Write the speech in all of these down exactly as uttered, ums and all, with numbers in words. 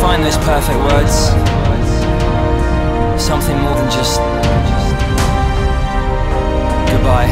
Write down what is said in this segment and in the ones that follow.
find those perfect words. Something more than just goodbye.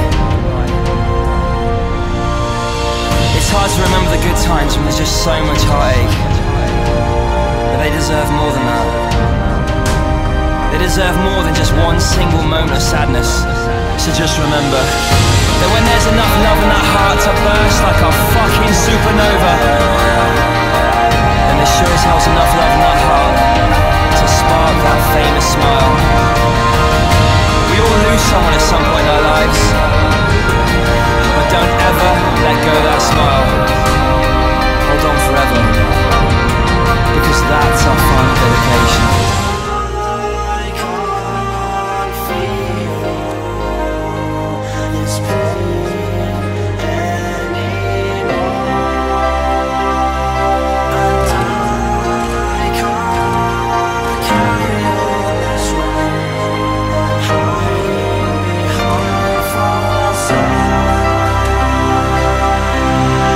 It's hard to remember the good times when there's just so much heartache, but they deserve more than that. They deserve more than just one single moment of sadness. So just remember that when there's enough love in that heart to burst like a fucking supernova, then there sure as hell's enough love in that heart to spark that famous smile. We all lose someone at some point in our lives, but don't ever let go of that smile. Hold on forever, because that's our final dedication.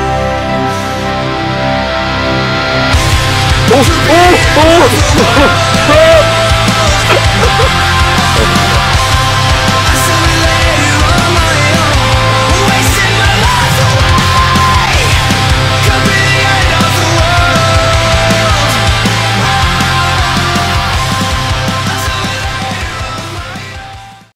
Oh, oh, oh!